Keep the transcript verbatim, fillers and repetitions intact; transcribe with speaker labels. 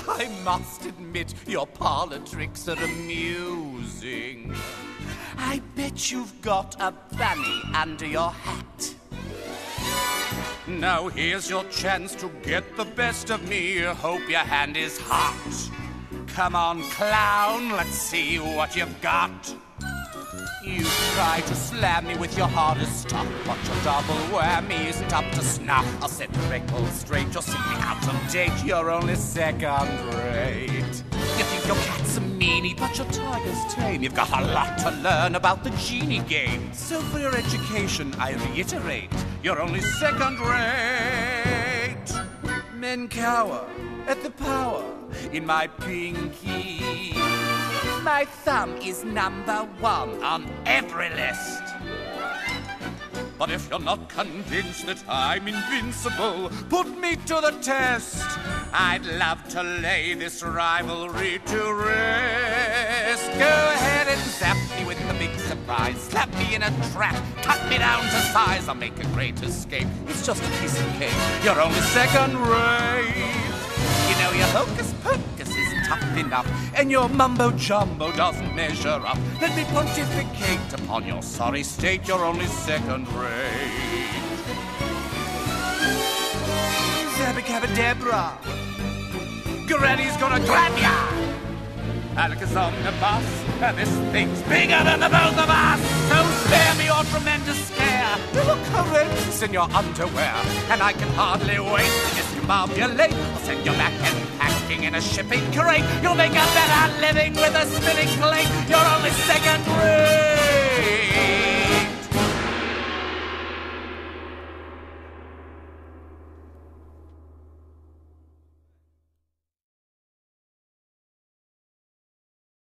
Speaker 1: I must admit your parlor tricks are amusing. I bet you've got a bunny under your hat. Now here's your chance to get the best of me. Hope your hand is hot. Come on, clown, let's see what you've got. You try to slam me with your hardest stuff, but your double whammy isn't up to snuff. I'll set the record straight, you're simply out of date. You're only second rate. You think your cat's a meanie, but your tiger's tame. You've got a lot to learn about the genie game. So for your education, I reiterate, you're only second rate. Men cower at the power in my pinky. My thumb is number one on every list. But if you're not convinced that I'm invincible, put me to the test. I'd love to lay this rivalry to rest. Go ahead and zap me with the big surprise. Slap me in a trap, cut me down to size. I'll make a great escape. It's just a piece of cake. You're only second rate. You know your hocus pocus isn't tough enough, and your mumbo-jumbo doesn't measure up. Let me pontificate upon your sorry state. You're only second rate. Zabba-cabba-debra, Granny's gonna grab ya. Alakazam the bus, and this thing's bigger than the both of us. So spare me your tremendous scare. You look horrendous in your underwear, and I can hardly wait to discombobulate. I'll send you back and packing in a shipping crate. You'll make a better living with a spinning plate. You're only second rate.